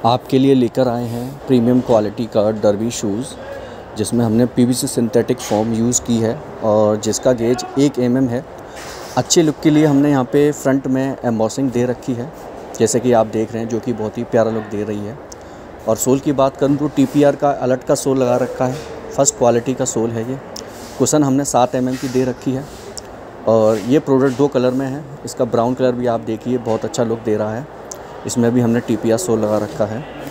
आपके लिए लेकर आए हैं प्रीमियम क्वालिटी का डर्बी शूज़, जिसमें हमने पीवीसी सिंथेटिक फोम यूज़ की है और जिसका गेज 1 mm है। अच्छे लुक के लिए हमने यहाँ पे फ्रंट में एम्बॉसिंग दे रखी है, जैसे कि आप देख रहे हैं, जो कि बहुत ही प्यारा लुक दे रही है। और सोल की बात करूँ तो TPR का अलर्ट का सोल लगा रखा है, फर्स्ट क्वालिटी का सोल है ये। कुशन हमने 7 mm की दे रखी है और ये प्रोडक्ट 2 कलर में है। इसका ब्राउन कलर भी आप देखिए बहुत अच्छा लुक दे रहा है। इसमें भी हमने TPR सोल लगा रखा है।